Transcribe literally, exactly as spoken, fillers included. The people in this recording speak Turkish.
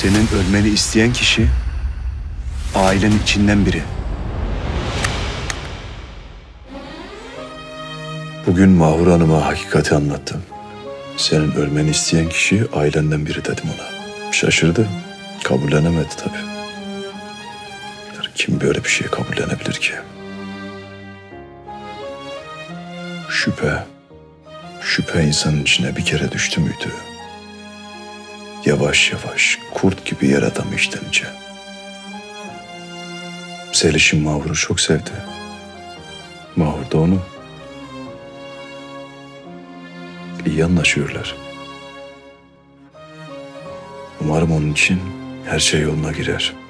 Senin ölmeni isteyen kişi ailenin içinden biri. Bugün Mahur Hanım'a hakikati anlattım. Senin ölmeni isteyen kişi ailenden biri dedim ona. Şaşırdı. Kabullenemedi tabii. Kim böyle bir şey kabullenebilir ki? Şüphe. Şüphe insanın içine bir kere düştü müydü? Yavaş yavaş kurt gibi yer adamı içtenince. Zeliş'in Mahur'u çok sevdi. Mahur da onu. İyi anlaşıyorlar. Umarım onun için her şey yoluna girer.